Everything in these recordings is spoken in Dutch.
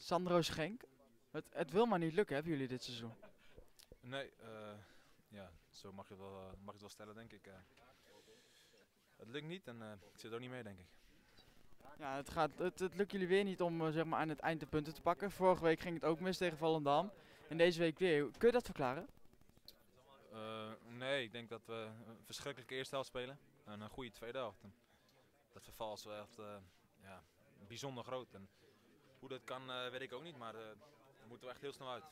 Sandro Schenk. Het wil maar niet lukken, hebben jullie dit seizoen? Nee, ja, zo mag je het wel stellen, denk ik. Het lukt niet en ik zit er ook niet mee, denk ik. Ja, het lukt jullie weer niet om zeg maar aan het eind de punten te pakken. Vorige week ging het ook mis tegen Volendam. En deze week weer. Kun je dat verklaren? Nee, ik denk dat we een verschrikkelijke eerste helft spelen en een goede tweede helft. En dat verval is wel echt ja, bijzonder groot. En hoe dat kan, weet ik ook niet, maar daar moeten we echt heel snel uit.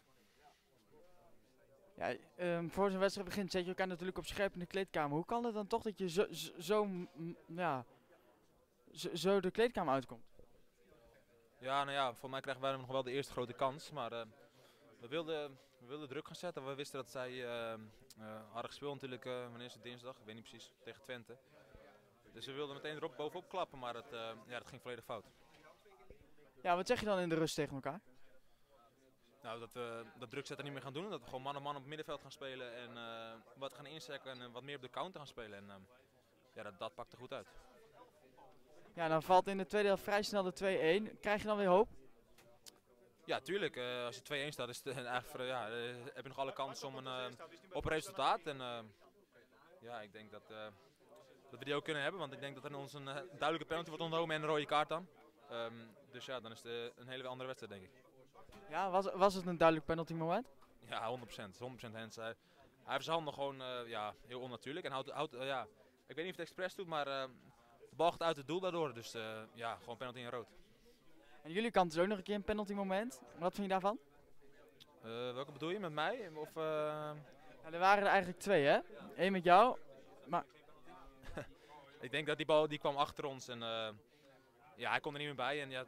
Ja, voor zo'n wedstrijd begint zet je elkaar natuurlijk op scherp in de kleedkamer. Hoe kan het dan toch dat je ja, zo de kleedkamer uitkomt? Ja, nou ja, voor mij krijgen wij nog wel de eerste grote kans, maar we wilden druk gaan zetten. We wisten dat zij hadden gespeeld natuurlijk, wanneer is het dinsdag, ik weet niet precies, tegen Twente. Dus we wilden meteen erop bovenop klappen, maar dat ging volledig fout. Ja, wat zeg je dan in de rust tegen elkaar? Nou, dat we dat druk zetten niet meer gaan doen, dat we gewoon man op man op het middenveld gaan spelen en wat gaan inzetten en wat meer op de counter gaan spelen. En ja, dat pakte goed uit. Ja, dan valt in de tweede helft vrij snel de 2-1. Krijg je dan weer hoop? Ja, tuurlijk. Als je 2-1 staat, is het eigenlijk, heb je nog alle kans om op een resultaat. En ja, ik denk dat we die ook kunnen hebben, want ik denk dat er ons een duidelijke penalty wordt ontnomen en een rode kaart dan. Dus ja, dan is het een hele andere wedstrijd, denk ik. Ja, was het een duidelijk penalty moment? Ja, 100%. 100% Hens. Hij heeft zijn handen gewoon ja, heel onnatuurlijk. En ja, ik weet niet of het expres doet, maar de bal gaat uit het doel daardoor. Dus ja, gewoon penalty en rood. En jullie kant is ook nog een keer een penalty moment. Wat vind je daarvan? Welke bedoel je, met mij? Of, Ja, er waren er eigenlijk twee, hè? Eén met jou. Maar ik denk dat die bal die kwam achter ons en ja, hij kon er niet meer bij. En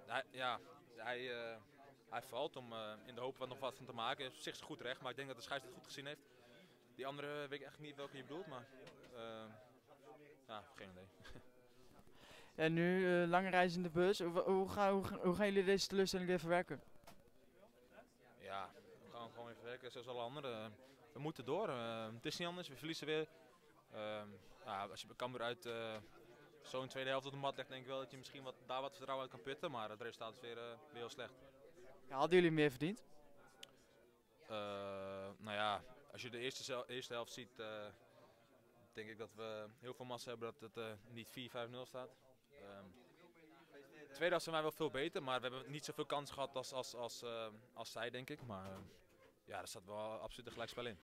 hij valt om in de hoop nog wat van te maken. Op zich is het goed recht, maar ik denk dat de scheidsrechter het goed gezien heeft. Die andere weet ik echt niet welke je bedoelt, maar ja, geen idee. en nu lange reis in de bus. Hoe gaan jullie deze teleurstelling weer verwerken? Ja, we gaan gewoon even werken zoals alle anderen. We moeten door. Het is niet anders, we verliezen weer. Ja, als je Cambuur uit zo'n tweede helft op de mat legt, denk ik wel dat je misschien daar wat vertrouwen uit kan putten. Maar het resultaat is weer heel slecht. Ja, hadden jullie meer verdiend? Nou ja, als je de eerste helft ziet, denk ik dat we heel veel massa hebben dat het niet 4-5-0 staat. De tweede helft zijn wij wel veel beter, maar we hebben niet zoveel kans gehad als zij, denk ik. Maar ja, er staat wel absoluut een gelijkspel in.